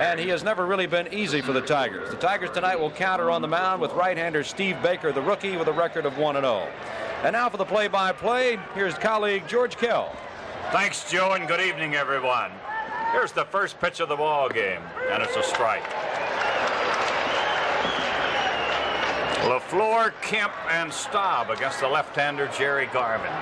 and he has never really been easy for the Tigers. The Tigers tonight will counter on the mound with right-hander Steve Baker, the rookie, with a record of 1-0. And now for the play-by-play, here's colleague George Kell. Thanks, Joe, and good evening, everyone. Here's the first pitch of the ball game, and it's a strike. LaFleur, Kemp, and Staub against the left-hander Jerry Garvin.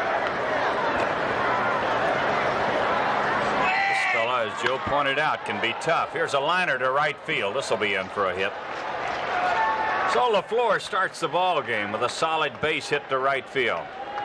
This fella, as Joe pointed out, can be tough. Here's a liner to right field. This will be in for a hit. So LaFleur starts the ball game with a solid base hit to right field.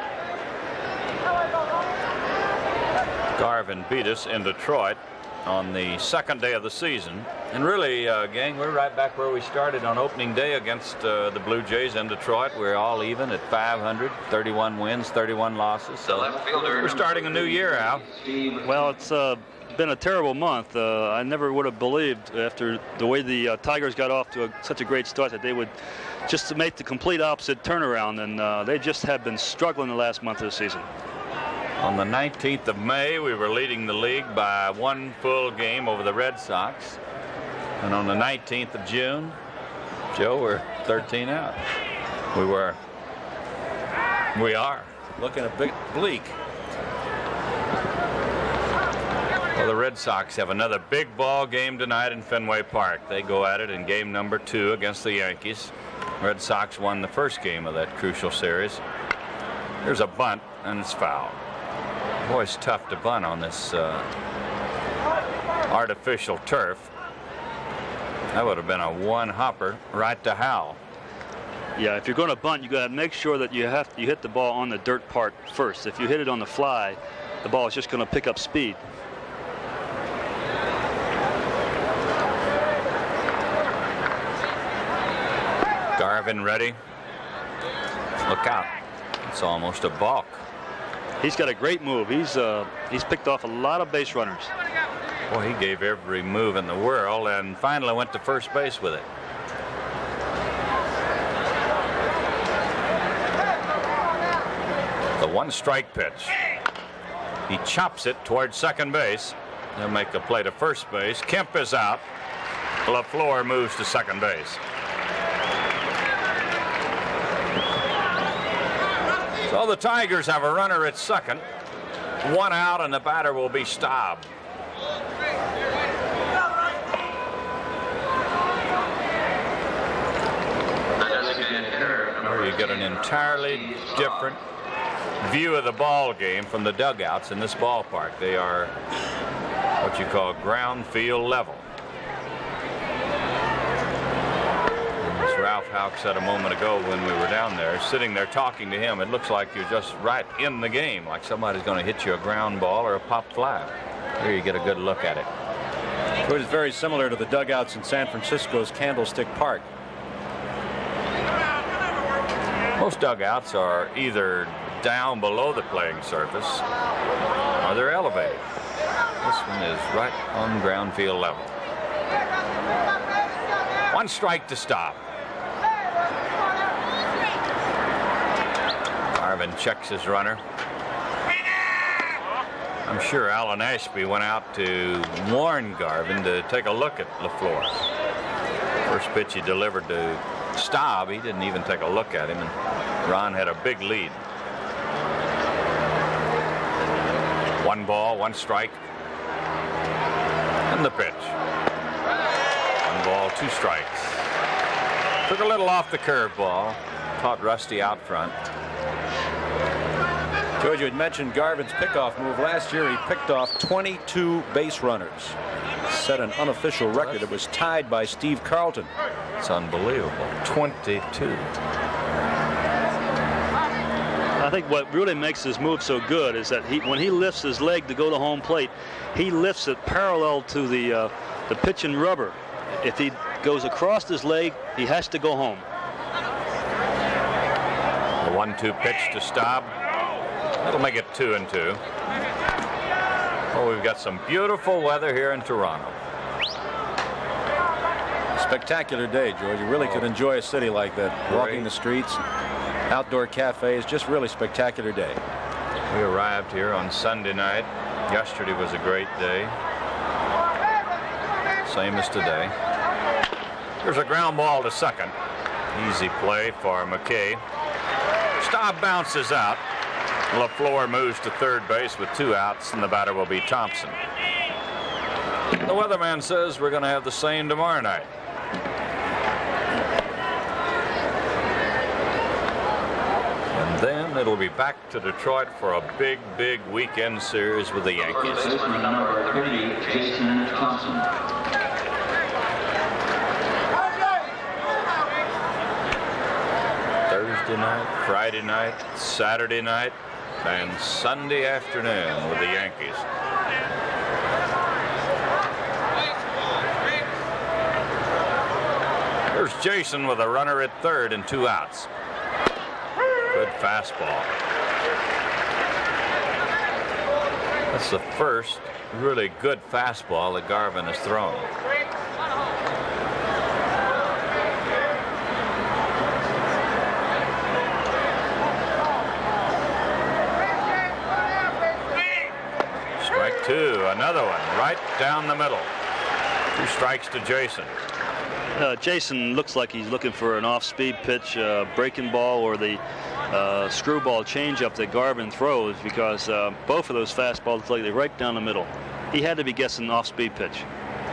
Garvin beat us in Detroit on the second day of the season. And really, gang, we're right back where we started on opening day against the Blue Jays in Detroit. We're all even at 500, 31 wins, 31 losses. So we're starting a new year, Al. Well, it's been a terrible month. I never would have believed, after the way the Tigers got off to such a great start, that they would just make the complete opposite turnaround. And they just have been struggling the last month of the season. On the 19th of May, we were leading the league by one full game over the Red Sox. And on the 19th of June, Joe, we're 13 out. We are. Looking a bit bleak. Well, the Red Sox have another big ball game tonight in Fenway Park. They go at it in game number 2 against the Yankees. Red Sox won the first game of that crucial series. Here's a bunt, and it's foul. Boy, it's tough to bunt on this artificial turf. That would have been a one-hopper right to Howell. Yeah, if you're going to bunt, you got to make sure that you hit the ball on the dirt part first. If you hit it on the fly, the ball is just going to pick up speed. Garvin ready. Look out. It's almost a balk. He's got a great move. He's picked off a lot of base runners. Boy, he gave every move in the world and finally went to first base with it. The one-strike pitch. He chops it towards second base. He'll make the play to first base. Kemp is out. LaFleur moves to second base. So the Tigers have a runner at second. One out, and the batter will be Staub. Where you get an entirely different view of the ball game from the dugouts in this ballpark. They are what you call ground field level. As Ralph Houck said a moment ago when we were down there, sitting there talking to him, it looks like you're just right in the game, like somebody's going to hit you a ground ball or a pop fly. Here you get a good look at it. It is very similar to the dugouts in San Francisco's Candlestick Park. Most dugouts are either down below the playing surface or they're elevated. This one is right on ground field level. One strike to stop. Garvin checks his runner. I'm sure Alan Ashby went out to warn Garvin to take a look at LaFleur. First pitch he delivered to Staub, he didn't even take a look at him, and Ron had a big lead. One ball, one strike. And the pitch. One ball, two strikes. Took a little off the curveball. Caught Rusty out front. George, you had mentioned Garvin's pickoff move. Last year he picked off 22 base runners. Set an unofficial record. It was tied by Steve Carlton. It's unbelievable. 22. I think what really makes his move so good is that when he lifts his leg to go to home plate, he lifts it parallel to the pitch and rubber. If he goes across his leg, he has to go home. The 1-2 pitch to Staub. That'll make it 2-2. Well, we've got some beautiful weather here in Toronto. Spectacular day, George. You really could enjoy a city like that. Great. Walking the streets, outdoor cafes, just really spectacular day. We arrived here on Sunday night. Yesterday was a great day. same as today. Here's a ground ball to second. Easy play for McKay. Staub bounces out. LaFleur moves to third base with 2 outs, and the batter will be Thompson. The weatherman says we're going to have the same tomorrow night. And then it'll be back to Detroit for a big, big weekend series with the Yankees. Number 30, Jason Thompson. Thursday night, Friday night, Saturday night, and Sunday afternoon with the Yankees. There's Jason with a runner at third and 2 outs. Good fastball. That's the first really good fastball that Garvin has thrown. Strike 2, another one right down the middle. 2 strikes to Jason. Jason looks like he's looking for an off-speed pitch, breaking ball, or the screwball changeup that Garvin throws, because both of those fastballs look like they're right down the middle. He had to be guessing off-speed pitch.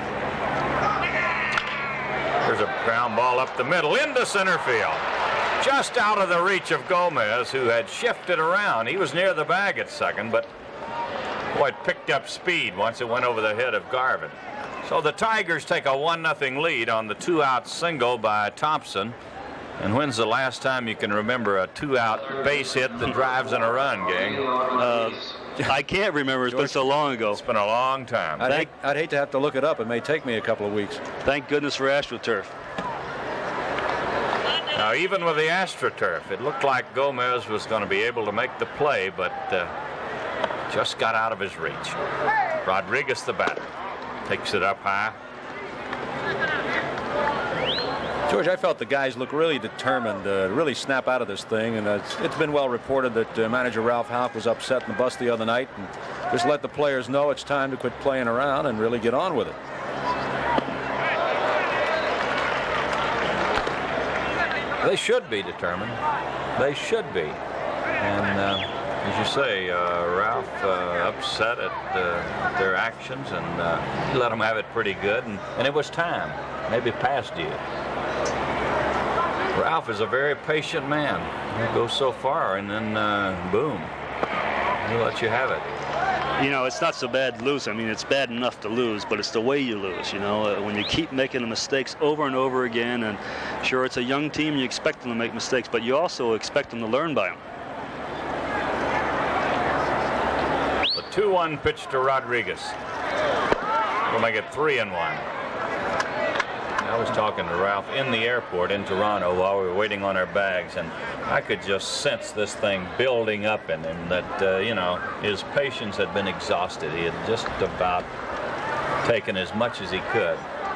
There's a ground ball up the middle into center field. Just out of the reach of Gomez, who had shifted around. He was near the bag at second, but boy, it picked up speed once it went over the head of Garvin. So the Tigers take a 1-0 lead on the 2-out single by Thompson. And when's the last time you can remember a 2-out base hit that drives in a run, gang? I can't remember. It's been so long ago. It's been a long time. I'd hate to have to look it up. It may take me a couple of weeks. Thank goodness for AstroTurf. Now, even with the AstroTurf, it looked like Gomez was going to be able to make the play, but just got out of his reach. Rodriguez, the batter, takes it up high. George, I felt the guys look really determined to really snap out of this thing, and it's been well reported that manager Ralph Houck was upset in the bus the other night and just let the players know it's time to quit playing around and really get on with it. They should be determined. They should be. And as you say, Ralph upset at their actions, and he let them have it pretty good, and it was time, maybe past due. Ralph is a very patient man. He'll go so far, and then boom, he'll let you have it. You know, it's not so bad losing. I mean, it's bad enough to lose, but it's the way you lose, you know, when you keep making the mistakes over and over again. And sure, it's a young team, you expect them to make mistakes, but you also expect them to learn by them. The 2-1 pitch to Rodriguez. We'll make it 3-1. I was talking to Ralph in the airport in Toronto while we were waiting on our bags, and I could just sense this thing building up in him, that, you know, his patience had been exhausted. He had just about taken as much as he could.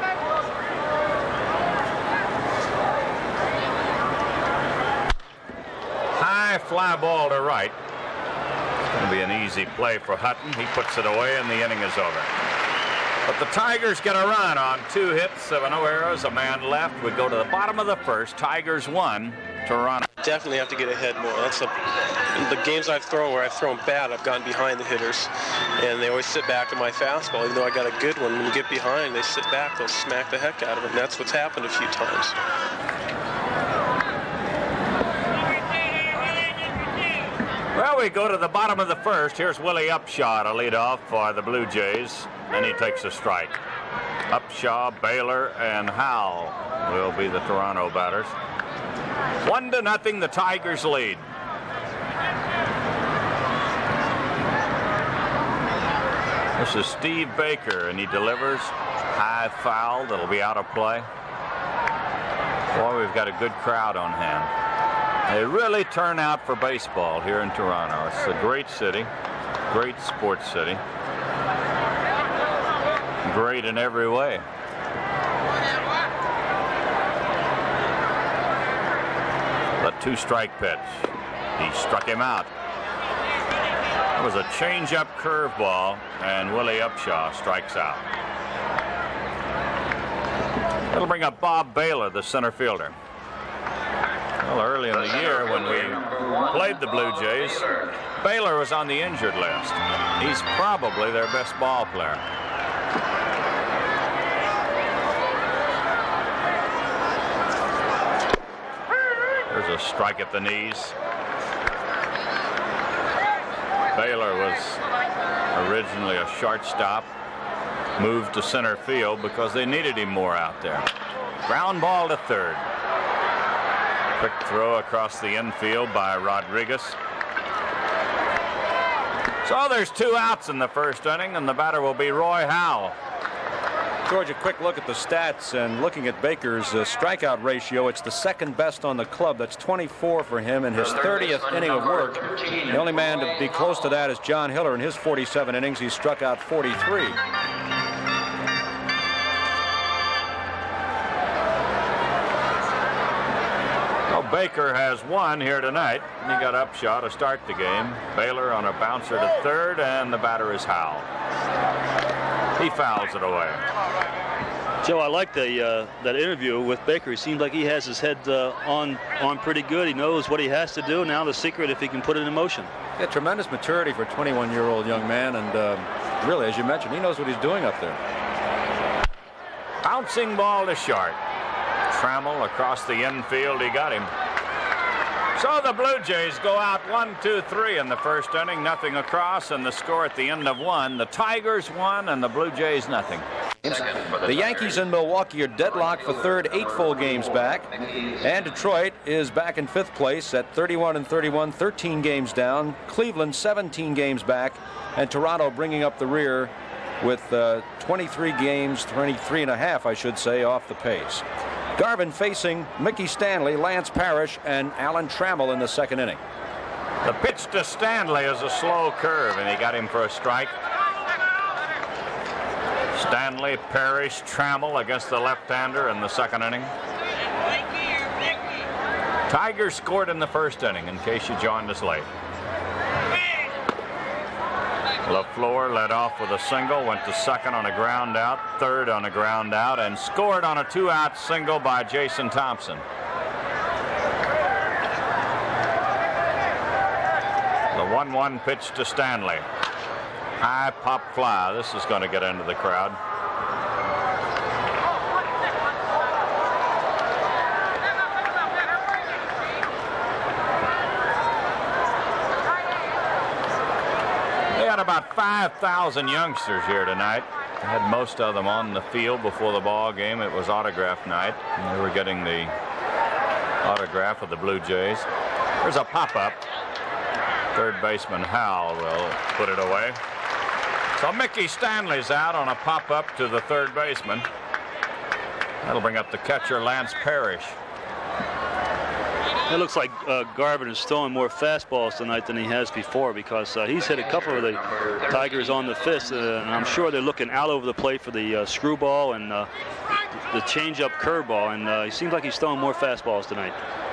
High fly ball to right. It's going to be an easy play for Hutton. He puts it away, and the inning is over. But the Tigers get a run on 2 hits, 7 errors, a man left. We go to the bottom of the first. Tigers 1, Toronto. Definitely have to get ahead more. That's the games I've thrown where I've thrown bad, I've gotten behind the hitters, and they always sit back to my fastball. Even though I got a good one, when you get behind, they sit back, they'll smack the heck out of it, and that's what's happened a few times. Well, we go to the bottom of the first. Here's Willie Upshaw to lead off for the Blue Jays, and he takes a strike. Upshaw, Baylor, and Howell will be the Toronto batters. 1-0, the Tigers lead. This is Steve Baker, and he delivers. High foul that'll be out of play. Boy, we've got a good crowd on hand. They really turn out for baseball here in Toronto. It's a great city, great sports city, great in every way. The 2-strike pitch. He struck him out. It was a change-up curveball, and Willie Upshaw strikes out. It'll bring up Bob Baylor, the center fielder. Well, early in the year when we played the Blue Jays, Baylor was on the injured list. He's probably their best ball player. There's a strike at the knees. Baylor was originally a shortstop, moved to center field because they needed him more out there. Ground ball to third. Quick throw across the infield by Rodriguez. So there's 2 outs in the first inning, and the batter will be Roy Howell. George, a quick look at the stats, and looking at Baker's strikeout ratio, it's the second best on the club. That's 24 for him in his 30th inning of work. The only man to be close to that is John Hiller. In his 47 innings, he struck out 43. Baker has won here tonight. He got Upshaw to start the game. Baylor on a bouncer to third, and the batter is Howell. He fouls it away. Joe, I like that interview with Baker. He seems like he has his head on pretty good. He knows what he has to do. Now the secret, if he can put it in motion. Yeah, tremendous maturity for a 21-year-old young man, and really, as you mentioned, he knows what he's doing up there. Bouncing ball to short. Trammell across the infield. He got him. So the Blue Jays go out 1-2-3 in the first inning, nothing across, and the score at the end of 1. The Tigers 1 and the Blue Jays nothing. The Yankees in Milwaukee are deadlocked for third, 8 full games back, and Detroit is back in 5th place at 31-31, 13 games down. Cleveland 17 games back, and Toronto bringing up the rear with 23 games, 23 and a half, I should say, off the pace. Garvin facing Mickey Stanley, Lance Parrish, and Alan Trammell in the second inning. The pitch to Stanley is a slow curve, and he got him for a strike. Stanley, Parrish, Trammell against the left-hander in the second inning. Tigers scored in the first inning, in case you joined us late. LaFleur led off with a single, went to second on a ground out, third on a ground out, and scored on a 2-out single by Jason Thompson. The 1-1 pitch to Stanley. High pop fly. This is going to get into the crowd. About 5,000 youngsters here tonight. I had most of them on the field before the ball game. It was autograph night, and they were getting the autograph of the Blue Jays. There's a pop-up. Third baseman Howell will put it away. So Mickey Stanley's out on a pop-up to the third baseman. That'll bring up the catcher, Lance Parrish. It looks like Garvin is throwing more fastballs tonight than he has before, because he's hit a couple of the Tigers on the fist, and I'm sure they're looking out over the plate for the screwball and the change-up curveball, and he seems like he's throwing more fastballs tonight.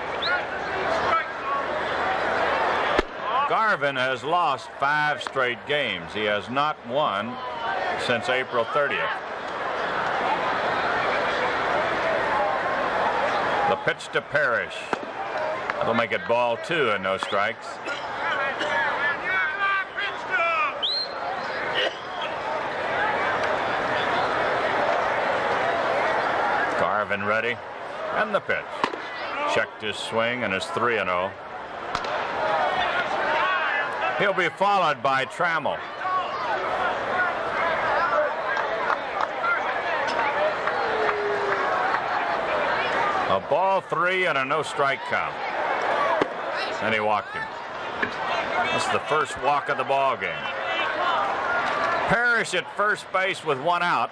Garvin has lost 5 straight games. He has not won since April 30th. The pitch to Parrish. That'll make it ball 2 and no strikes. Garvin ready, and the pitch. Checked his swing and is 3-0. He'll be followed by Trammell. A ball 3 and a no strike count. And he walked him. That's the first walk of the ball game. Parrish at first base with 1 out.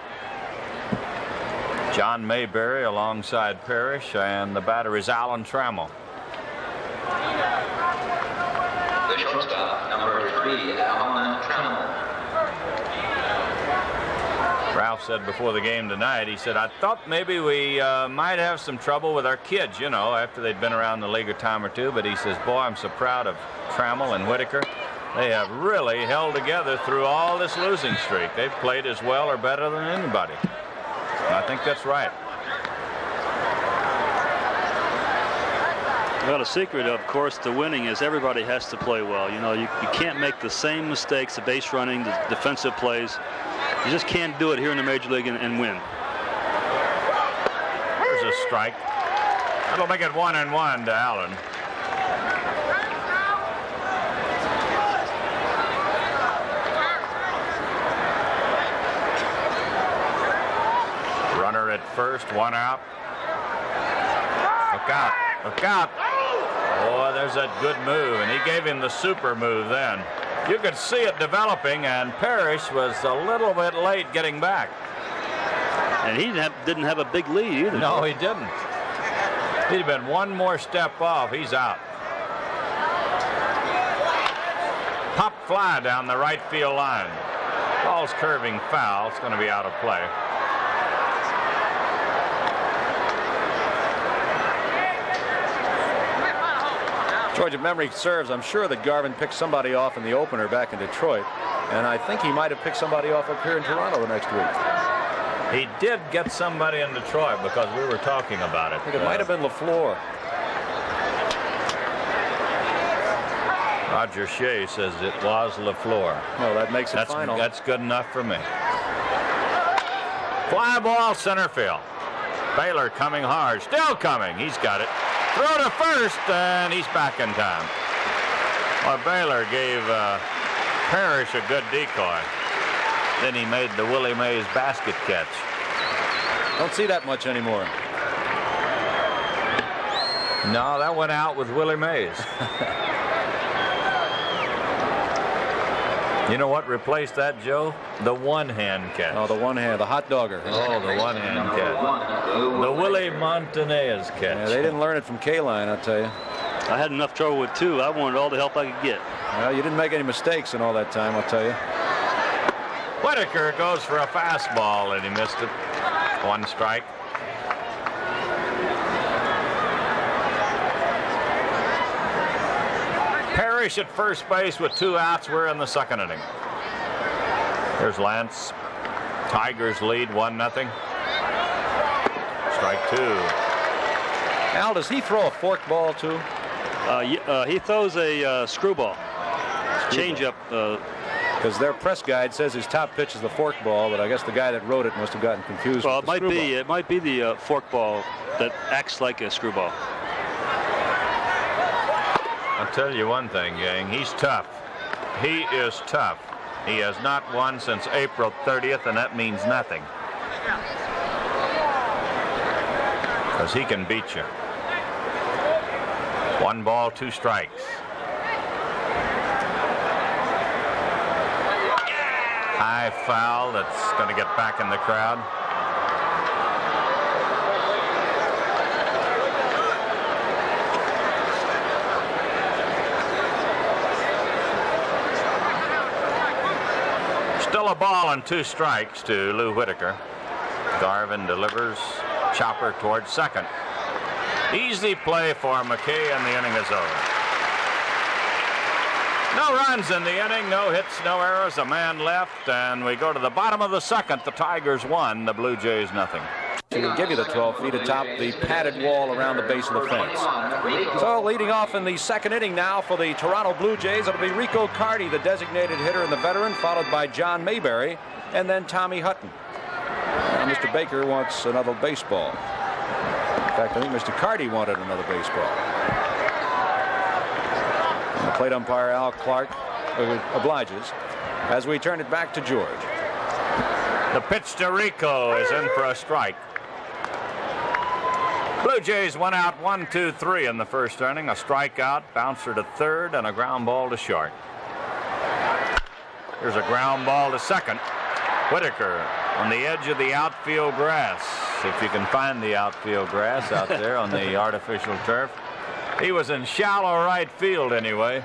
John Mayberry alongside Parrish, and the batter is Alan Trammell. The shortstop, number 3, Alan Trammell. Ralph said before the game tonight, he said, I thought maybe we might have some trouble with our kids, you know, after they'd been around the league a time or two. But he says, boy, I'm so proud of Trammell and Whitaker. They have really held together through all this losing streak. They've played as well or better than anybody. And I think that's right. Well, the secret, of course, to winning is everybody has to play well. You know, you can't make the same mistakes, the base running, the defensive plays. You just can't do it here in the Major League and win. There's a strike. That'll make it 1-1 to Allen. Runner at first, 1 out. Look out, look out. Oh, there's that good move, and he gave him the super move then. You could see it developing, and Parrish was a little bit late getting back. And he didn't have a big lead either. No, he didn't. He'd been one more step off. He's out. Pop fly down the right field line. Ball's curving foul. It's going to be out of play. George, if memory serves, I'm sure that Garvin picked somebody off in the opener back in Detroit, and I think he might have picked somebody off up here in Toronto the next week. He did get somebody in Detroit because we were talking about it. I think it might have been LaFleur. Roger Shea says it was LaFleur. Well, that makes it final. That's good enough for me. Fly ball center field. Baylor coming hard. Still coming. He's got it. Throw to first, and he's back in time. Well, Baylor gave Parrish a good decoy. Then he made the Willie Mays basket catch. Don't see that much anymore. No, that went out with Willie Mays. You know what replaced that, Joe? The one-hand catch. Oh, the one hand, the hot dogger. Oh, the one-hand catch. The Willie Montanez catch. Yeah, they didn't learn it from K-Line, I'll tell you. I had enough trouble with 2. I wanted all the help I could get. Well, you didn't make any mistakes in all that time, I'll tell you. Whitaker goes for a fastball, and he missed it. 1 strike. Parrish at first base with 2 outs. We're in the 2nd inning. Here's Lance. Tigers lead 1-0. Strike 2. Al, does he throw a fork ball too? He throws a screwball. Change-up. Because their press guide says his top pitch is the fork ball, but I guess the guy that wrote it must have gotten confused. Well, with the screwball. it might be the fork ball that acts like a screwball. I'll tell you one thing, gang. He's tough. He is tough. He has not won since April 30th, and that means nothing. Because he can beat you. 1 ball, 2 strikes. High foul that's going to get back in the crowd. Still a ball and 2 strikes to Lou Whitaker. Garvin delivers. Chopper towards second. Easy play for McKay, and the inning is over. No runs in the inning, no hits, no errors, a man left, and we go to the bottom of the 2nd. The Tigers 1, the Blue Jays 0. She can give you the 12 feet atop the padded wall around the base of the fence. So leading off in the 2nd inning now for the Toronto Blue Jays, it'll be Rico Carty, the designated hitter and the veteran, followed by John Mayberry, and then Tommy Hutton. Now, Mr. Baker wants another baseball. In fact, I think Mr. Carty wanted another baseball. And the plate umpire, Al Clark, obliges as we turn it back to George. The pitch to Rico is in for a strike. Blue Jays 1 out, 1, 2, 3 in the 1st inning. A strikeout, bouncer to 3rd, and a ground ball to short. Here's a ground ball to 2nd. Whitaker on the edge of the outfield grass, if you can find the outfield grass out there on the artificial turf. He was in shallow right field anyway.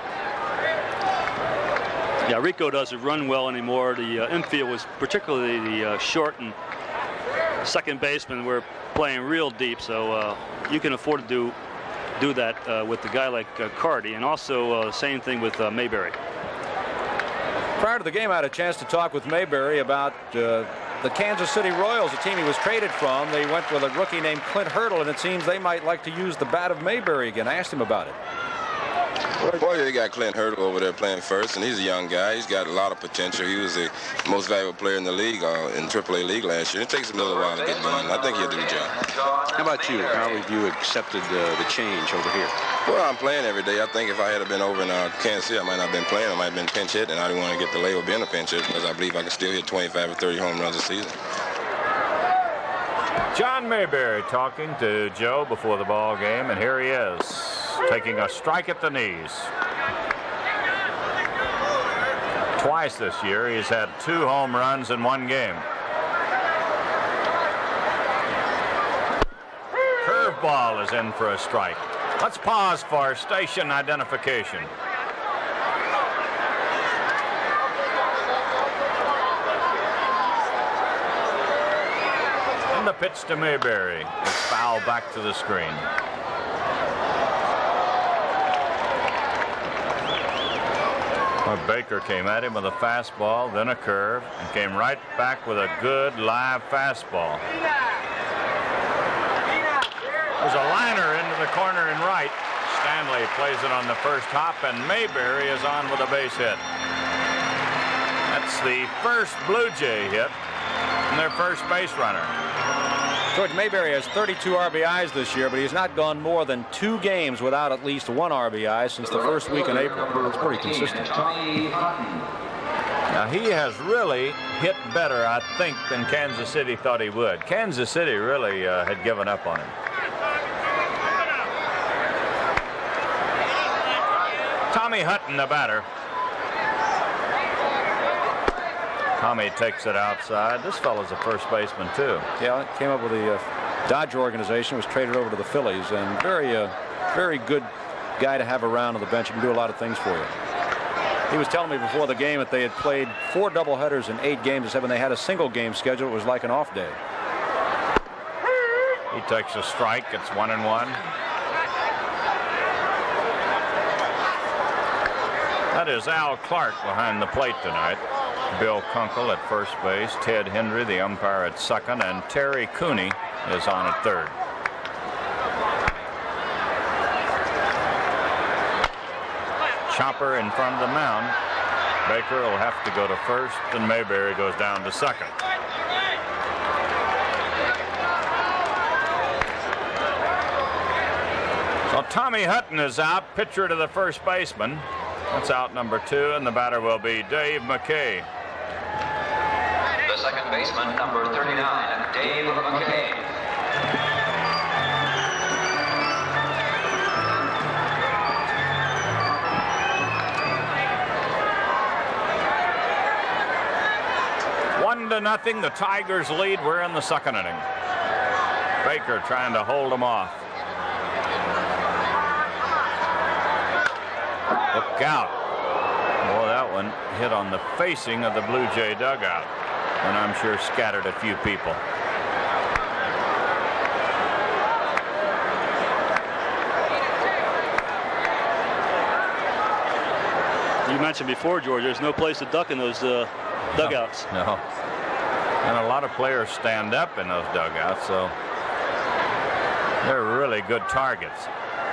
Yeah, Rico doesn't run well anymore. The infield was particularly the short and second baseman were playing real deep, so you can afford to do that with a guy like Carty, and also same thing with Mayberry. Prior to the game, I had a chance to talk with Mayberry about the Kansas City Royals, the team he was traded from, they went with a rookie named Clint Hurdle, and it seems they might like to use the bat of Mayberry again. I asked him about it. Well, they got Clint Hurdle over there playing first, and he's a young guy. He's got a lot of potential. He was the most valuable player in the league, in AAA league last year. It takes him a little while to get going. I think he'll do the job. How about you? How have you accepted the change over here? Well, I'm playing every day. I think if I had been over in Kansas City, I might not have been playing. I might have been pinch hit, and I didn't want to get the label of being a pinch hit because I believe I can still hit 25 or 30 home runs a season. John Mayberry talking to Joe before the ball game, and here he is, taking a strike at the knees. Twice this year, he's had 2 home runs in 1 game. Curveball is in for a strike. Let's pause for station identification. And the pitch to Mayberry. It's foul back to the screen. Well, Baker came at him with a fastball, then a curve, and came right back with a good live fastball. There's a liner into the corner and right. Stanley plays it on the first hop, and Mayberry is on with a base hit. That's the first Blue Jay hit from their first base runner. George, Mayberry has 32 RBIs this year, but he's not gone more than 2 games without at least 1 RBI since the first week in April. It's pretty consistent. Now, he has really hit better, I think, than Kansas City thought he would. Kansas City really had given up on him. Tommy Hutton, the batter. Tommy takes it outside. This fellow's a first baseman, too. Yeah, came up with the Dodger organization, was traded over to the Phillies, and very good guy to have around on the bench. He can do a lot of things for you. He was telling me before the game that they had played 4 doubleheaders in 8 games, except when they had a single game schedule, it was like an off day. He takes a strike. It's 1-1. That is Al Clark behind the plate tonight. Bill Kunkel at first base, Ted Hendry, the umpire, at second, and Terry Cooney is on at third. Chopper in front of the mound. Baker will have to go to first, and Mayberry goes down to second. So Tommy Hutton is out, pitcher to the first baseman. That's out number 2, and the batter will be Dave McKay. The second baseman, number 39, Dave McKay. One to nothing, the Tigers lead. We're in the second inning. Baker trying to hold them off. Look out. Well, that one hit on the facing of the Blue Jay dugout, and I'm sure scattered a few people. You mentioned before, George, there's no place to duck in those dugouts. No. And a lot of players stand up in those dugouts, so they're really good targets.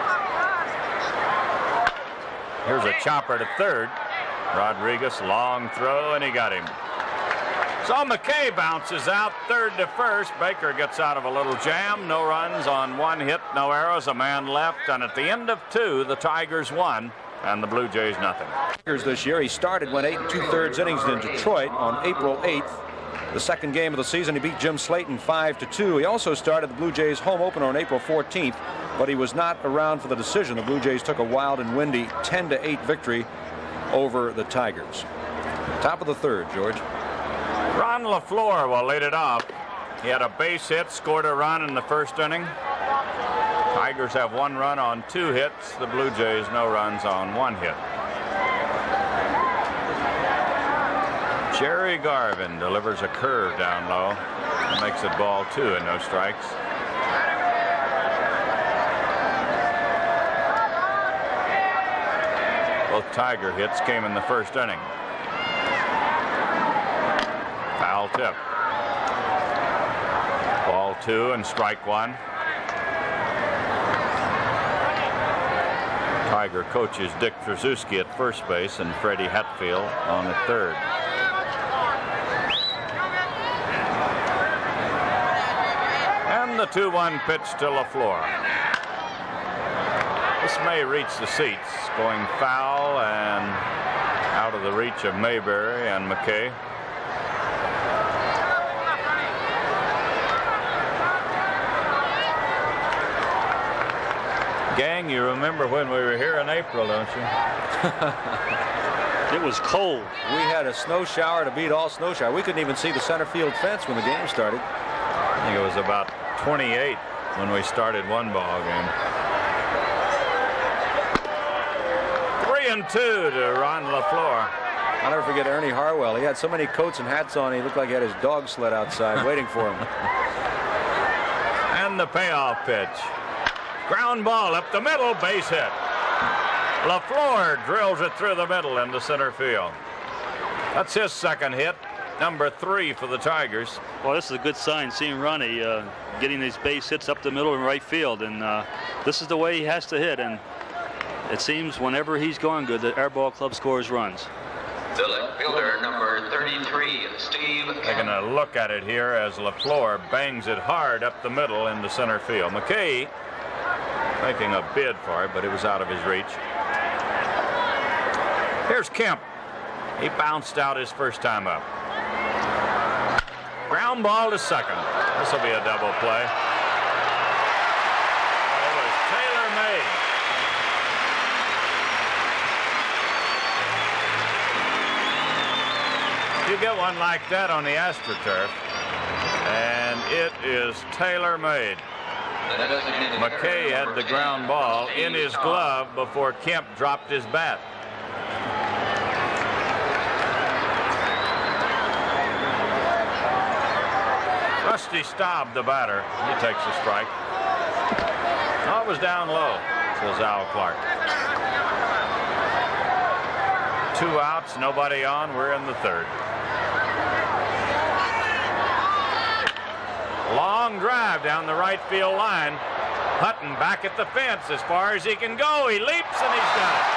Here's a chopper to third. Rodriguez, long throw, and he got him. So McKay bounces out, third to first. Baker gets out of a little jam. No runs on 1 hit, no errors, a man left. And at the end of 2, the Tigers won, and the Blue Jays nothing. This year, he started, went 8 2/3 innings in Detroit on April 8th. The second game of the season, he beat Jim Slayton 5-2. He also started the Blue Jays home opener on April 14th, but he was not around for the decision. The Blue Jays took a wild and windy 10-8 victory over the Tigers. Top of the third, George. Ron LaFleur will lead it off. He had a base hit, scored a run in the first inning. Tigers have 1 run on 2 hits. The Blue Jays no runs on 1 hit. Jerry Garvin delivers a curve down low. Makes it ball 2 and no strikes. Both Tiger hits came in the first inning. Foul tip. 2 and strike 1. Tiger coaches Dick Trzaskowski at first base and Freddie Hatfield on at third. And the 2-1 pitch to LaFleur. This may reach the seats, going foul and out of the reach of Mayberry and McKay. Gang, you remember when we were here in April, don't you? It was cold. We had a snow shower to beat all snow shower. We couldn't even see the center field fence when the game started. I think it was about 28 when we started one ball game. 3-2 to Ron LaFleur. I'll never forget Ernie Harwell. He had so many coats and hats on, he looked like he had his dog sled outside waiting for him. And the payoff pitch. Ground ball up the middle, base hit. LaFleur drills it through the middle into center field. That's his second hit, number 3 for the Tigers. Well, this is a good sign, seeing Ronnie getting these base hits up the middle and right field, and this is the way he has to hit, and it seems whenever he's going good, the Air Ball Club scores runs. The left fielder, number 33, Steve. Taking a look at it here as LaFleur bangs it hard up the middle into center field. McKay making a bid for it, but it was out of his reach. Here's Kemp. He bounced out his first time up. Ground ball to second. This will be a double play. It was tailor-made. You get one like that on the AstroTurf, and it is tailor-made. McKay had the ground ball in his glove before Kemp dropped his bat. Rusty Staub, the batter, he takes a strike. Oh, it was down low, says Al Clark. 2 outs, nobody on. We're in the third. Long drive down the right field line. Hutton back at the fence as far as he can go. He leaps and he's got it.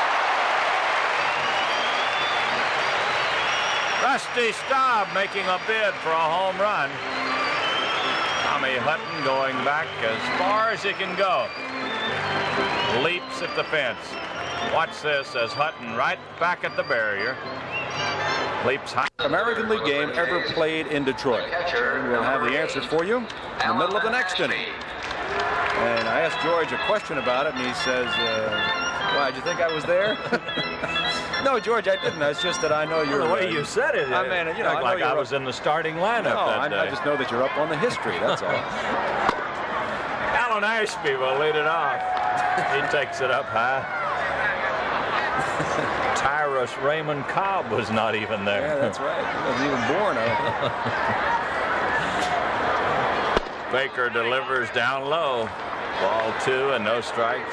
Rusty Staub making a bid for a home run. Tommy Hutton going back as far as he can go. Leaps at the fence. Watch this as Hutton right back at the barrier. Leaps high. American League game ever played in Detroit? We'll have the answer for you in the middle of the next inning. And I asked George a question about it, and he says, why, did you think I was there? No, George, I didn't. It's just that I know you're... The way you said it, I mean, you know, like I was in the starting lineup that day. I just know that you're up on the history, that's all. Alan Ashby will lead it off. He takes it up high. Tyrus Raymond Cobb was not even there. Yeah, that's right. He wasn't even born, I don't think. Baker delivers down low. Ball 2 and no strikes.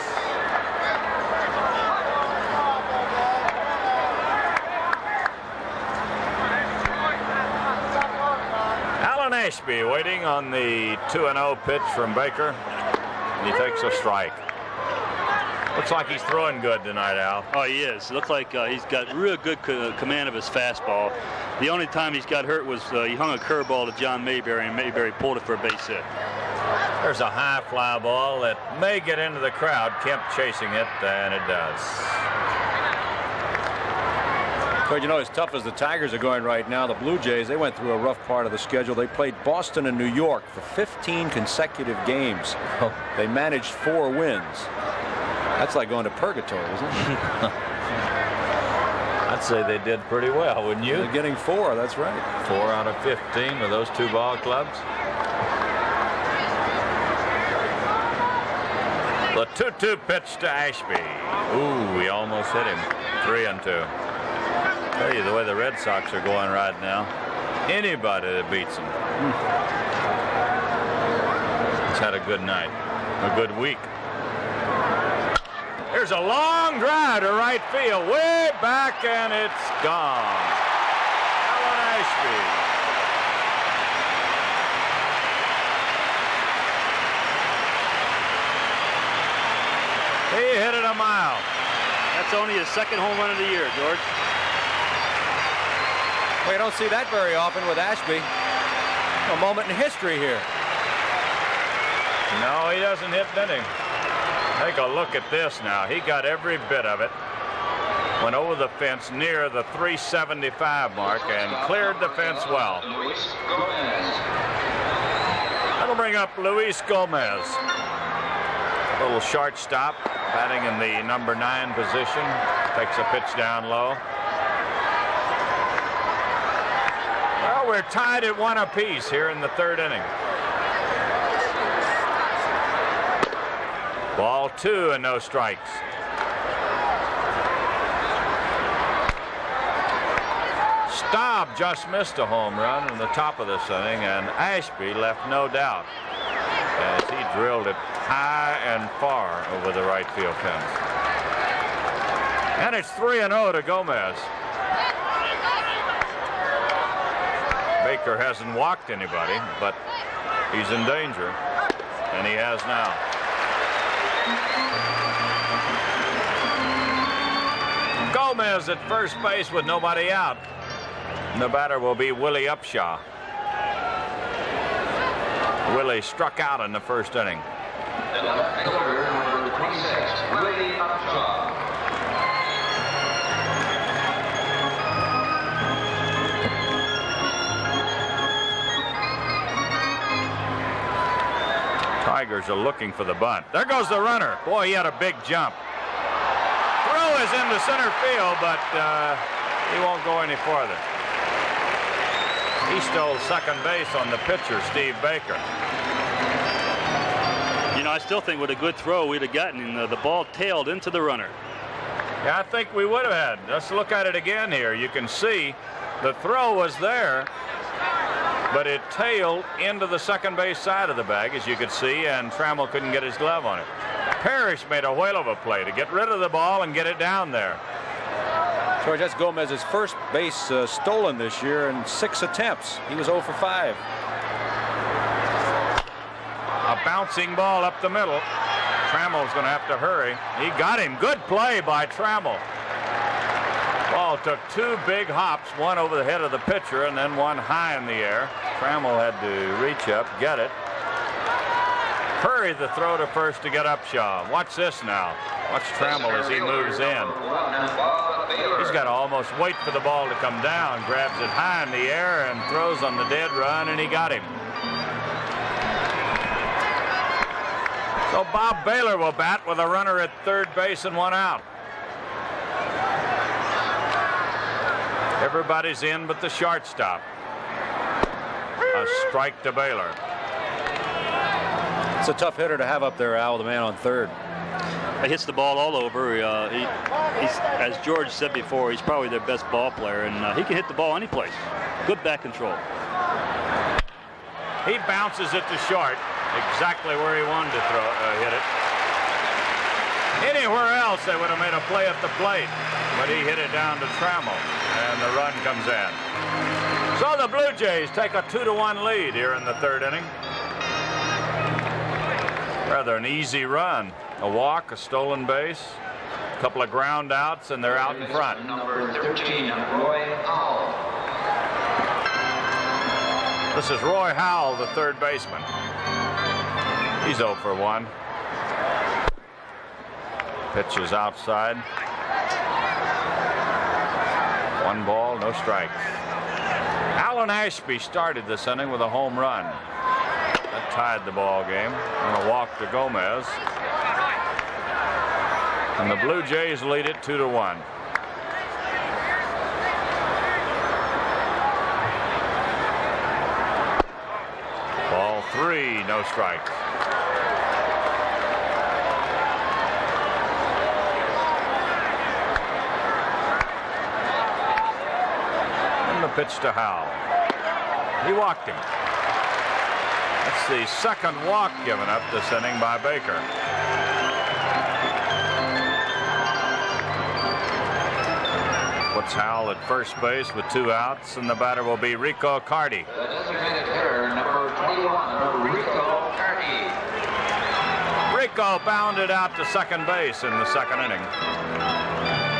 Alan Ashby waiting on the 2-0 pitch from Baker. He takes a strike. Looks like he's throwing good tonight, Al. Oh, he is. Looks like he's got real good command of his fastball. The only time he's got hurt was he hung a curveball to John Mayberry, and Mayberry pulled it for a base hit. There's a high fly ball that may get into the crowd. Kemp chasing it, and it does. But you know, as tough as the Tigers are going right now, the Blue Jays, they went through a rough part of the schedule. They played Boston and New York for 15 consecutive games. They managed 4 wins. That's like going to purgatory, isn't it? I'd say they did pretty well, wouldn't you? They're getting 4, that's right. 4 out of 15 with those 2 ball clubs. The 2-2 pitch to Ashby. Ooh, he almost hit him. 3-2. Tell you the way the Red Sox are going right now. Anybody that beats them. He's had a good night, a good week. Here's a long drive to right field, way back, and it's gone. Alan Ashby. That's only his second home run of the year, George. Well, you don't see that very often with Ashby. A moment in history here. No, he doesn't hit anything. Take a look at this now. He got every bit of it. Went over the fence near the 375 mark and cleared the fence well. That'll bring up Luis Gomez. A little shortstop, batting in the number 9 position. Takes a pitch down low. Well, we're tied at 1 apiece here in the 3rd inning. Ball 2 and no strikes. Staub just missed a home run in the top of this inning, and Ashby left no doubt as he drilled it high and far over the right field fence. And it's 3-0 to Gomez. Baker hasn't walked anybody, but he's in danger, and he has now. Gomez at first base with nobody out. And the batter will be Willie Upshaw. Willie struck out in the 1st inning. The left fielder, number 26, Willie Upshaw. Tigers are looking for the bunt. There goes the runner. Boy, he had a big jump. Throw is into center field, but he won't go any farther. He stole second base on the pitcher, Steve Baker. You know, I still think with a good throw, we'd have gotten the ball tailed into the runner. Yeah, I think we would have had. Let's look at it again here. You can see the throw was there, but it tailed into the second base side of the bag, as you could see, and Trammell couldn't get his glove on it. Parrish made a whale of a play to get rid of the ball and get it down there. George, that's Gomez's first base stolen this year in 6 attempts. He was 0 for 5. A bouncing ball up the middle. Trammell's going to have to hurry. He got him. Good play by Trammell. Ball took 2 big hops, one over the head of the pitcher and then one high in the air. Trammell had to reach up, get it. Hurry the throw to first to get Upshaw. Watch this now. Watch Trammell as he moves in. He's got to almost wait for the ball to come down. Grabs it high in the air and throws on the dead run, and he got him. So Bob Baylor will bat with a runner at 3rd base and 1 out. Everybody's in but the shortstop. A strike to Baylor. It's a tough hitter to have up there, Al, the man on 3rd. He hits the ball all over. He's, as George said before, he's probably their best ball player, and he can hit the ball any place. Good bat control. He bounces it to short, exactly where he wanted to hit it. Anywhere else, they would have made a play at the plate, but he hit it down to Trammell, and the run comes in. So the Blue Jays take a 2-1 lead here in the 3rd inning. Rather an easy run. A walk, a stolen base, a couple of ground outs, and they're out in front. Number 13, Roy Howell. This is Roy Howell, the 3rd baseman. He's 0 for 1. Pitch is outside. 1 ball, no strikes. Alan Ashby started this inning with a home run. That tied the ball game. And a walk to Gomez. And the Blue Jays lead it 2-1. Ball 3, no strikes. And the pitch to Howell. He walked him. That's the 2nd walk given up this inning by Baker. Puts Howell at first base with 2 outs, and the batter will be Rico Carty. The designated hitter, number 21, Rico Carty. Rico bounded out to second base in the 2nd inning.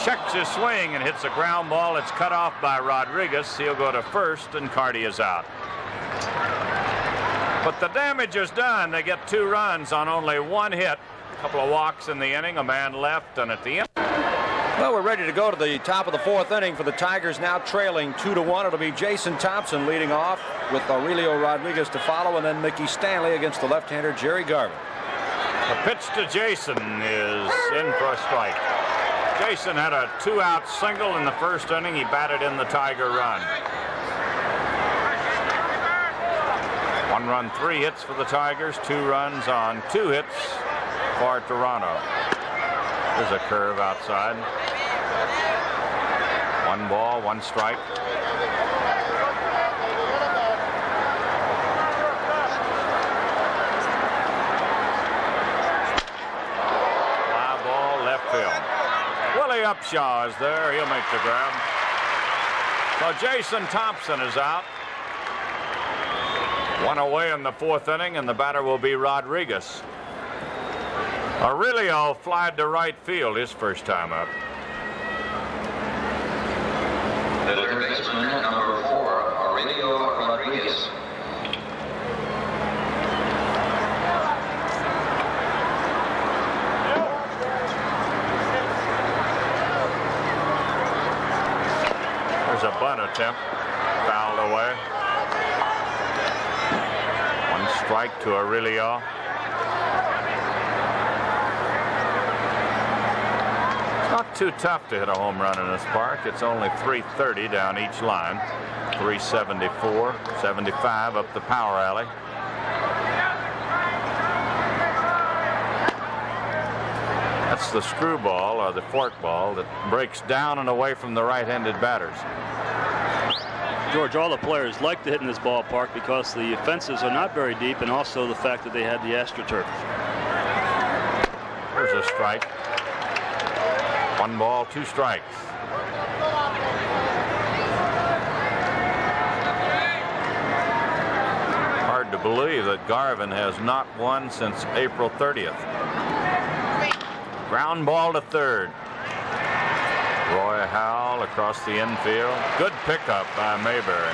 checks his swing and hits a ground ball. It's cut off by Rodriguez. He'll go to first, and Carty is out. But the damage is done. They get 2 runs on only 1 hit. A couple of walks in the inning, a man left, and at the end. Well, we're ready to go to the top of the 4th inning for the Tigers, now trailing 2-1. It'll be Jason Thompson leading off with Aurelio Rodriguez to follow, and then Mickey Stanley against the left-hander Jerry Garvin. The pitch to Jason is in for a strike. Jason had a 2-out single in the first inning. He batted in the Tiger run. 1 run, 3 hits for the Tigers, 2 runs on 2 hits for Toronto. There's a curve outside. 1 ball, 1 strike. Fly ball, left field. Willie Upshaw is there. He'll make the grab. So Jason Thompson is out. 1 away in the 4th inning, and the batter will be Rodriguez. Aurelio flied to right field his first time up. The third baseman, number 4, Aurelio Rodriguez. There's a bunt attempt, fouled away. 1 strike to Aurelio. Not too tough to hit a home run in this park. It's only 330 down each line. 374, 75 up the power alley. That's the screwball or the forkball that breaks down and away from the right-handed batters. George, all the players like to hit in this ballpark because the fences are not very deep, and also the fact that they had the AstroTurf. There's a strike. 1 ball, 2 strikes. Hard to believe that Garvin has not won since April 30th. Ground ball to third. Roy Howell across the infield. Good pickup by Mayberry.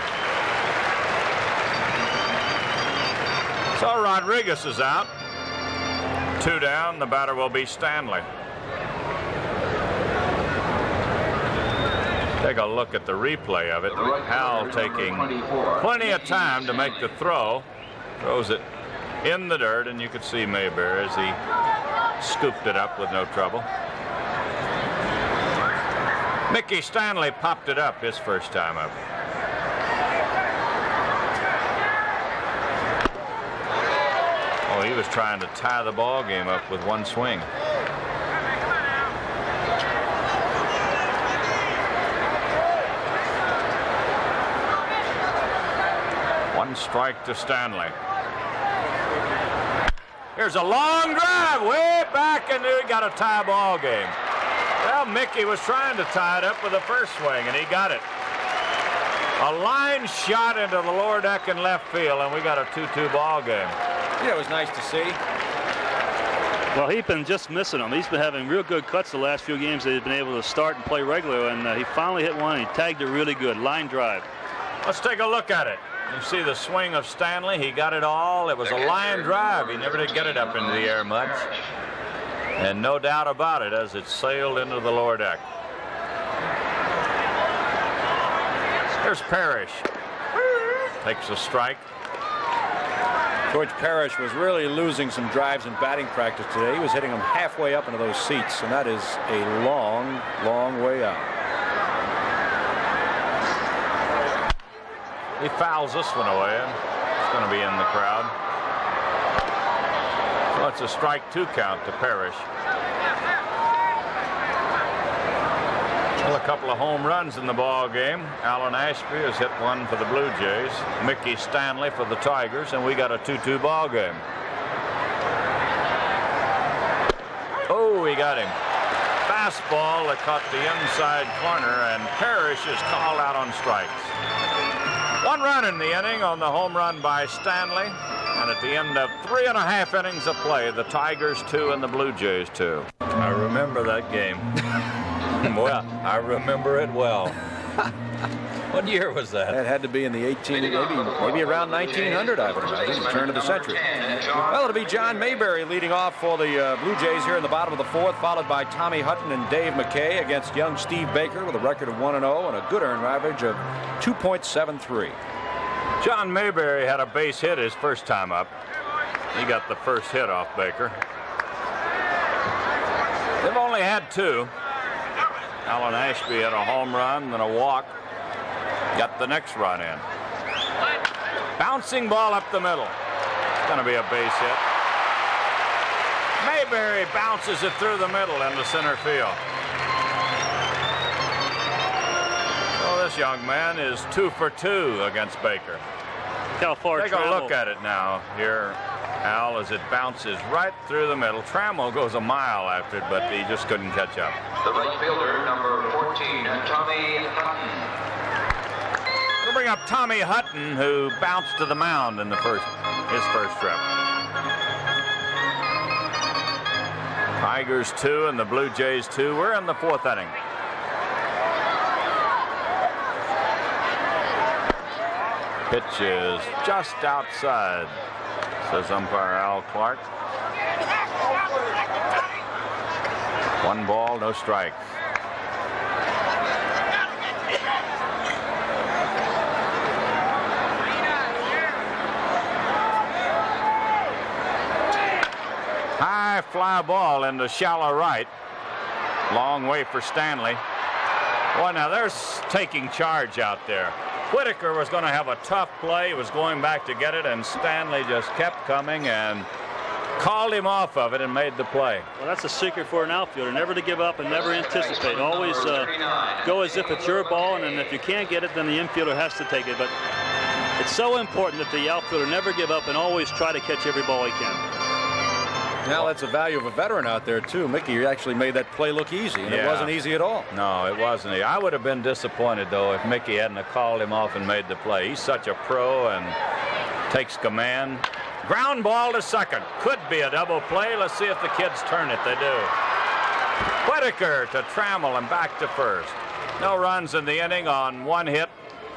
So Rodriguez is out. 2 down. The batter will be Stanley. Take a look at the replay of it. Howell taking plenty of time to make the throw. Throws it in the dirt, and you could see Mayberry as he scooped it up with no trouble. Mickey Stanley popped it up his first time up. Oh, he was trying to tie the ball game up with 1 swing. Strike to Stanley. Here's a long drive way back, and he got a tie ball game. Well, Mickey was trying to tie it up with the first swing, and he got it. A line shot into the lower deck in left field, and we got a 2-2 ball game. Yeah, it was nice to see. Well, he's been just missing them. He's been having real good cuts the last few games that he's been able to start and play regular, and he finally hit one, and he tagged it really good. Line drive. Let's take a look at it. You see the swing of Stanley. He got it all. It was a line drive. He never did get it up into the air much. And no doubt about it as it sailed into the lower deck. Here's Parrish. Takes a strike. George Parrish was really losing some drives in batting practice today. He was hitting them halfway up into those seats, and that is a long, long way out. He fouls this one away. It's going to be in the crowd. So it's a strike 2 count to Parrish. Well, a couple of home runs in the ball game. Alan Ashby has hit 1 for the Blue Jays. Mickey Stanley for the Tigers, and we got a 2-2 ball game. Oh, he got him. Fastball that caught the inside corner, and Parrish is called out on strikes. 1 run in the inning on the home run by Stanley, and at the end of 3.5 innings of play, the Tigers 2 and the Blue Jays 2. I remember that game. Well, I remember it well. What year was that? That had to be in the maybe around 1900, I would imagine, the turn of the century. Well, it'll be John Mayberry leading off for the Blue Jays here in the bottom of the fourth, followed by Tommy Hutton and Dave McKay against young Steve Baker with a record of 1-0 and a good earned average of 2.73. John Mayberry had a base hit his first time up. He got the first hit off Baker. They've only had two. Alan Ashby had a home run, then a walk. Got the next run in. Bouncing ball up the middle. It's going to be a base hit. Mayberry bounces it through the middle into center field. So this young man is 2 for 2 against Baker. Take a look at it now here, Al, as it bounces right through the middle. Trammell goes a mile after it, but he just couldn't catch up. The right fielder, number 14, Tommy Hutton. We'll bring up Tommy Hutton, who bounced to the mound in his first trip. Tigers 2 and the Blue Jays 2. We're in the fourth inning. Pitch is just outside, says umpire Al Clark. 1 ball, no strikes. High fly ball into shallow right. Long way for Stanley. Boy, now they're taking charge out there. Whitaker was going to have a tough play. He was going back to get it, and Stanley just kept coming and called him off of it and made the play. Well, that's a secret for an outfielder, never to give up and never anticipate. Always go as if it's your ball, and then if you can't get it, then the infielder has to take it. But it's so important that the outfielder never give up and always try to catch every ball he can. Now that's the value of a veteran out there too. Mickey actually made that play look easy, and yeah. It wasn't easy at all. No, it wasn't. I would have been disappointed though if Mickey hadn't called him off and made the play. He's such a pro and takes command. Ground ball to second. Could be a double play. Let's see if the kids turn it. They do. Whitaker to Trammell and back to first. No runs in the inning on 1 hit.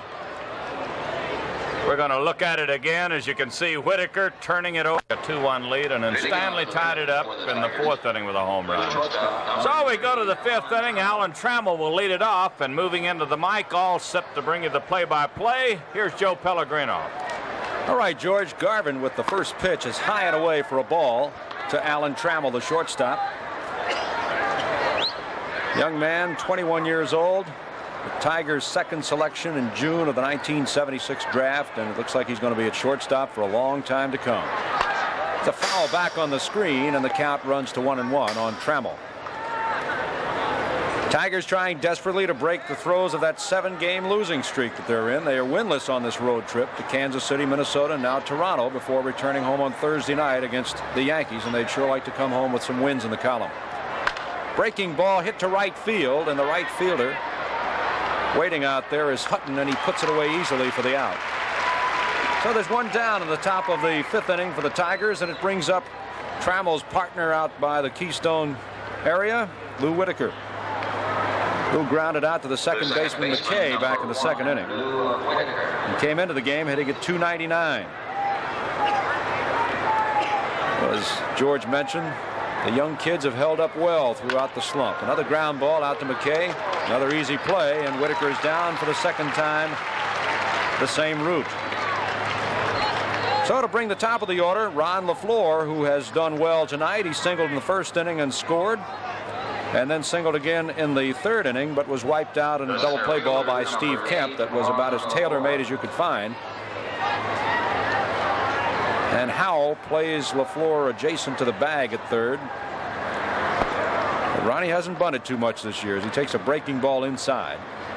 We're going to look at it again. As you can see, Whitaker turning it over. A 2-1 lead, and then Stanley tied it up in the 4th inning with a home run. So we go to the 5th inning. Alan Trammell will lead it off, and moving into the mic, all set to bring you the play-by-play. Here's Joe Pellegrino. All right, George. Garvin with the first pitch is high and away for a ball to Alan Trammell, the shortstop. Young man, 21 years old. The Tigers' second selection in June of the 1976 draft, and it looks like he's going to be at shortstop for a long time to come. It's a foul back on the screen, and the count runs to 1-1 on Trammell. Tigers trying desperately to break the throes of that 7-game losing streak that they're in. They are winless on this road trip to Kansas City, Minnesota, and now Toronto before returning home on Thursday night against the Yankees, and they'd sure like to come home with some wins in the column. Breaking ball hit to right field, and the right fielder waiting out there is Hutton, and he puts it away easily for the out. So there's one down in the top of the 5th inning for the Tigers, and it brings up Trammell's partner out by the Keystone area, Lou Whitaker. Lou grounded out to the second baseman McKay back in the 2nd inning. He came into the game hitting at .299. As George mentioned, the young kids have held up well throughout the slump. Another ground ball out to McKay. Another easy play, and Whitaker is down for the 2nd time the same route. So to bring the top of the order, Ron LaFleur, who has done well tonight. He singled in the 1st inning and scored, and then singled again in the 3rd inning, but was wiped out in a double play ball by Steve Kemp that was about as tailor-made as you could find. And Howell plays LaFleur adjacent to the bag at 3rd. But Ronnie hasn't bunted too much this year as he takes a breaking ball inside.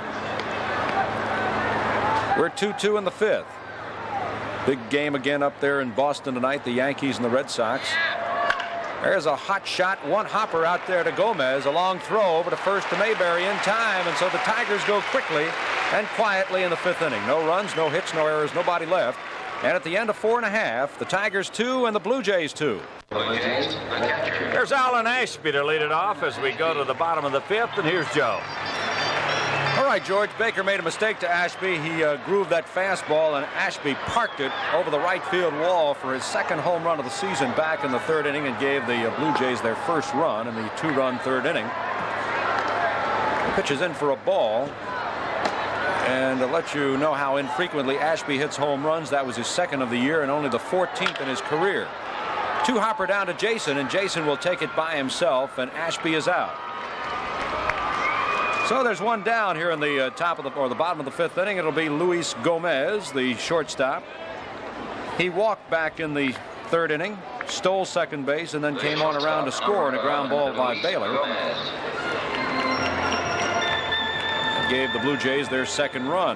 We're 2-2 in the 5th. Big game again up there in Boston tonight, the Yankees and the Red Sox. There's a hot shot, one hopper out there to Gomez, a long throw over to first to Mayberry in time, and so the Tigers go quickly and quietly in the 5th inning. No runs, no hits, no errors, nobody left. And at the end of 4 1/2, the Tigers 2 and the Blue Jays 2. There's Alan Ashby to lead it off as we go to the bottom of the 5th, and here's Joe. All right, George, Baker made a mistake to Ashby. He grooved that fastball, and Ashby parked it over the right field wall for his second home run of the season back in the 3rd inning, and gave the Blue Jays their first run in the 2-run 3rd inning. The pitch is in for a ball. And to let you know how infrequently Ashby hits home runs, that was his 2nd of the year and only the 14th in his career. 2-hopper down to Jason, and Jason will take it by himself, and Ashby is out. So there's one down here in the the bottom of the 5th inning. It'll be Luis Gomez, the shortstop. He walked back in the 3rd inning, stole second base, and then came on around to score in a ground ball by Baylor. Gave the Blue Jays their 2nd run.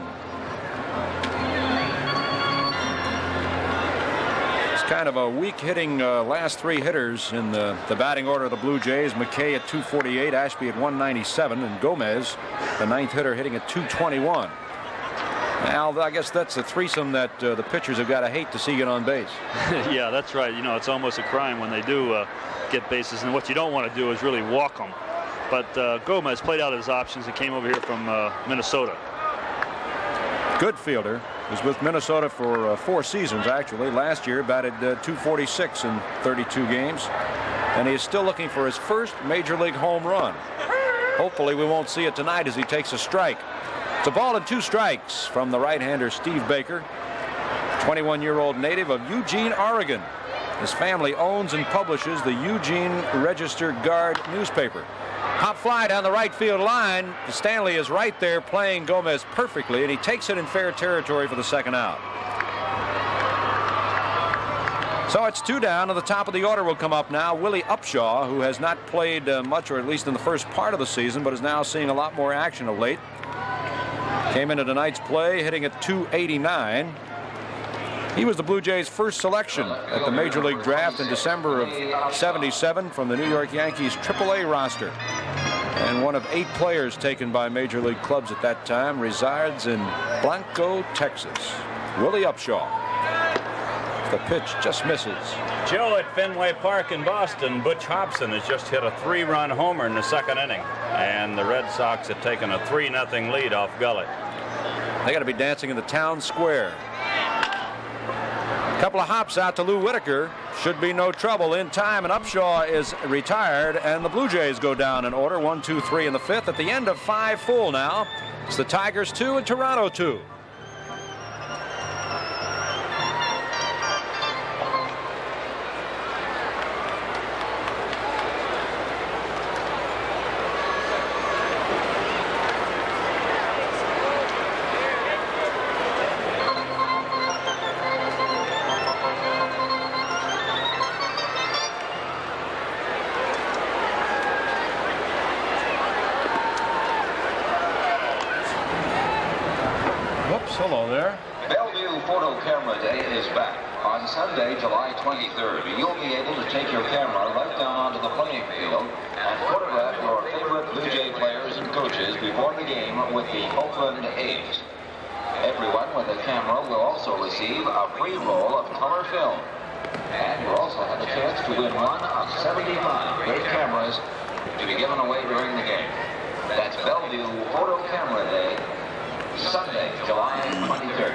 It's kind of a weak hitting last 3 hitters in the batting order of the Blue Jays. McKay at 248, Ashby at 197, and Gomez, the 9th hitter, hitting at 221. Now, I guess that's a threesome that the pitchers have got to hate to see get on base. Yeah, that's right. You know, it's almost a crime when they do get bases, and what you don't want to do is really walk them. But Gomez played out his options and came over here from Minnesota. Good fielder. Was with Minnesota for 4 seasons, actually. Last year batted .246 in 32 games. And he is still looking for his first Major League home run. Hopefully we won't see it tonight as he takes a strike. It's a ball and 2 strikes from the right-hander Steve Baker, 21-year-old native of Eugene, Oregon. His family owns and publishes the Eugene Register-Guard newspaper. Hop fly down the right field line. Stanley is right there playing Gomez perfectly, and he takes it in fair territory for the 2nd out. So it's 2 down, and the top of the order will come up now. Willie Upshaw, who has not played much, or at least in the first part of the season, but is now seeing a lot more action of late. Came into tonight's play hitting at 289. He was the Blue Jays' first selection at the Major League Draft in December of '77 from the New York Yankees AAA roster. And one of 8 players taken by Major League clubs at that time. Resides in Blanco, Texas. Willie Upshaw. The pitch just misses. Joe, at Fenway Park in Boston, Butch Hobson has just hit a 3-run homer in the 2nd inning. And the Red Sox have taken a 3-0 lead off Gully. They got to be dancing in the town square. A couple of hops out to Lou Whitaker. Should be no trouble in time, and Upshaw is retired, and the Blue Jays go down in order, 1, 2, 3 in the 5th. At the end of 5 full now, it's the Tigers 2 and Toronto 2. Hello there. Bellevue Photo Camera Day is back. On Sunday, July 23rd, you'll be able to take your camera right down onto the playing field and photograph your favorite Blue Jay players and coaches before the game with the Oakland A's. Everyone with a camera will also receive a free roll of color film. And you'll also have a chance to win one of 75 great cameras to be given away during the game. That's Bellevue Photo Camera Day, Sunday, July 23rd.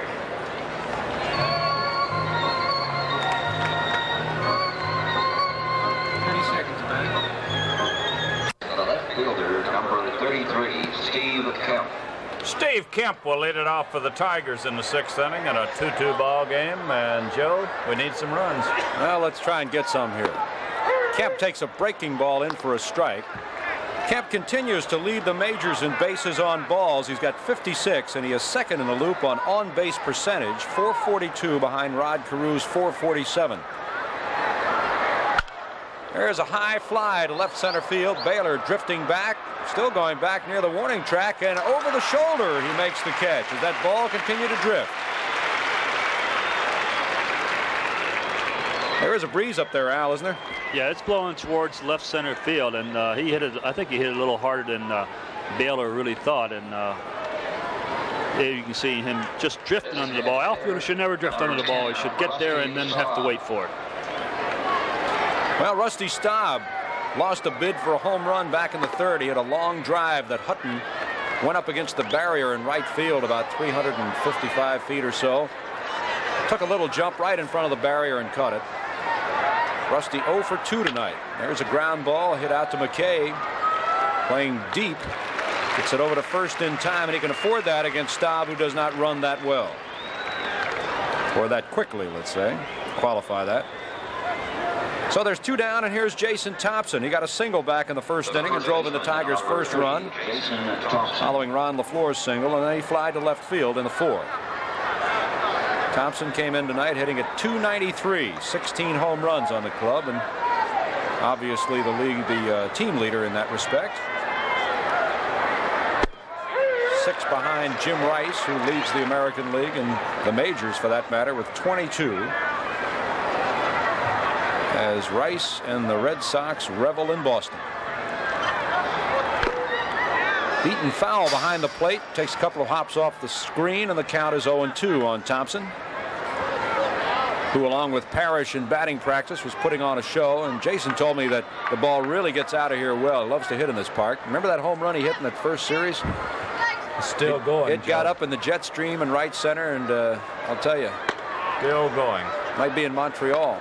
The left fielder, number 33, Steve Kemp. Steve Kemp will lead it off for the Tigers in the 6th inning in a 2-2 ball game. And, Joe, we need some runs. Well, let's try and get some here. Kemp takes a breaking ball in for a strike. Kemp continues to lead the majors in bases on balls. He's got 56, and he is 2nd in the loop on on-base percentage, 442 behind Rod Carew's 447. There's a high fly to left center field. Baylor drifting back, still going back near the warning track, and over the shoulder he makes the catch as that ball continued to drift. There is a breeze up there, Al, isn't there? Yeah, it's blowing towards left center field, and he hit it. I think he hit it a little harder than Baylor really thought. And There you can see him just drifting under the ball. Outfielders should never drift under the ball. He should get there and then have to wait for it. Well, Rusty Staub lost a bid for a home run back in the third. He had a long drive that Hutton went up against the barrier in right field about 355 feet or so. Took a little jump right in front of the barrier and caught it. Rusty 0 for 2 tonight. There's a ground ball hit out to McKay. Playing deep. Gets it over to first in time, and he can afford that against Staub, who does not run that well. Or that quickly, let's say. Qualify that. So there's 2 down, and here's Jason Thompson. He got a single back in the first inning and drove in the Tigers' first run, following Ron LaFleur's single, and then he flied to left field in the 4th. Thompson came in tonight hitting at .293, 16 home runs on the club, and obviously the team leader in that respect. 6 behind Jim Rice, who leads the American League and the majors for that matter with 22. As Rice and the Red Sox revel in Boston. Beaten foul behind the plate, takes a couple of hops off the screen, and the count is 0-2 on Thompson, who along with Parrish in batting practice was putting on a show. And Jason told me that the ball really gets out of here well. He loves to hit in this park. Remember that home run he hit in that first series? Still going. It got up in the jet stream in right center, and I'll tell you, Still going. might be in Montreal.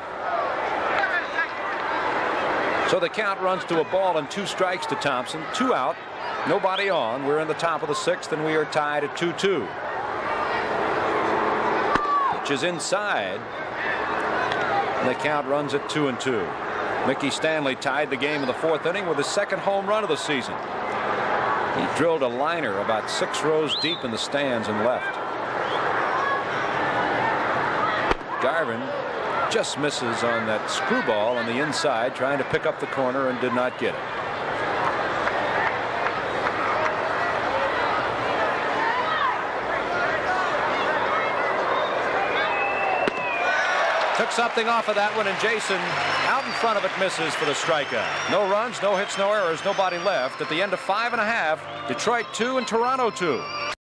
So the count runs to a ball and 2 strikes to Thompson. 2 out, nobody on. We're in the top of the 6th, and we are tied at 2-2. Pitch is inside, and the count runs at 2-2. Mickey Stanley tied the game in the 4th inning with his 2nd home run of the season. He drilled a liner about 6 rows deep in the stands and left. Garvin just misses on that screwball on the inside, trying to pick up the corner, and did not get it. Took something off of that one, and Jason out in front of it misses for the strikeout. No runs, no hits, no errors, nobody left. At the end of 5 1/2, Detroit 2 and Toronto 2.